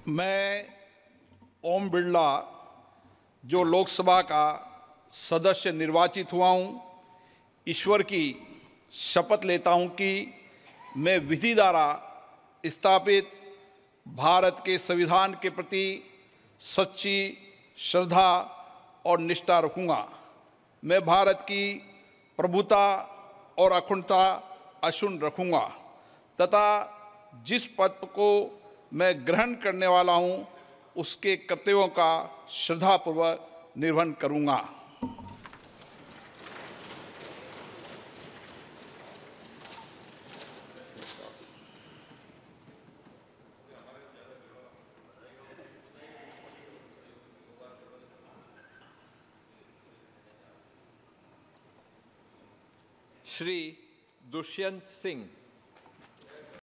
मैं ओम बिरला जो लोकसभा का सदस्य निर्वाचित हुआ हूँ, ईश्वर की शपथ लेता हूँ कि मैं विधि द्वारा स्थापित भारत के संविधान के प्रति सच्ची श्रद्धा और निष्ठा रखूँगा। मैं भारत की प्रभुता और अखंडता अक्षुण्ण रखूँगा तथा जिस पद को मैं ग्रहण करने वाला हूँ उसके कर्तव्यों का श्रद्धापूर्वक निर्वहन करूँगा। श्री दुष्यंत सिंह।